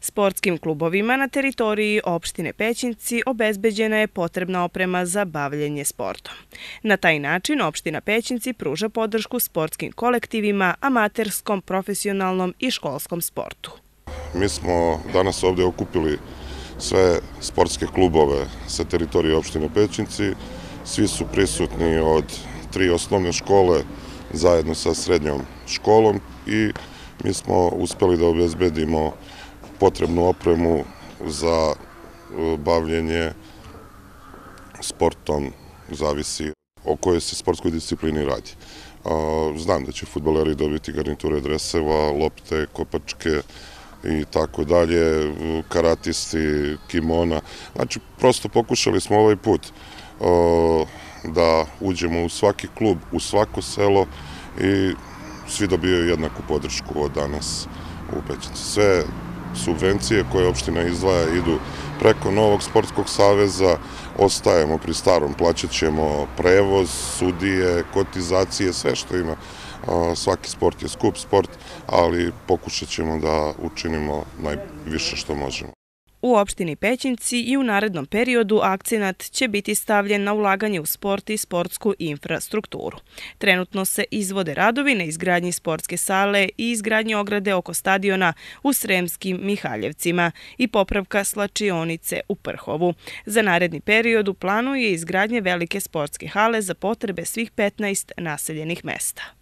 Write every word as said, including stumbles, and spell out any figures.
Sportskim klubovima na teritoriji opštine Pećinci obezbeđena je potrebna oprema za bavljenje sportom. Na taj način opština Pećinci pruža podršku sportskim kolektivima, amaterskom, profesionalnom i školskom sportu. Mi smo danas ovdje okupili sve sportske klubove sa teritorije opštine Pećinci. Svi su prisutni od tri osnovne škole zajedno sa srednjom školom i mi smo uspeli da obezbedimo potrebnu opremu za bavljenje sportom, zavisi o kojoj se sportskoj disciplini radi. Znam da će fudbaleri dobiti garniture dreseva, lopte, kopačke i tako dalje, karatisti, kimona. Znači, prosto pokušali smo ovaj put da uđemo u svaki klub, u svako selo i svi dobijaju jednaku podršku od danas u Pećinci. Sve subvencije koje opština izdvaja idu preko Novog sportskog saveza, ostajemo pri starom, plaćat ćemo prevoz, sudije, kotizacije, sve što ima. Svaki sport je skup sport, ali pokušat ćemo da učinimo najviše što možemo. U opštini Pećinci i u narednom periodu akcenat će biti stavljen na ulaganje u sport i sportsku infrastrukturu. Trenutno se izvode radovi na izgradnji sportske sale i izgradnji ograde oko stadiona u Sremskim Mihaljevcima i popravka slačionice u Prhovu. Za naredni period u planu je izgradnje velike sportske hale za potrebe svih petnaest naseljenih mesta.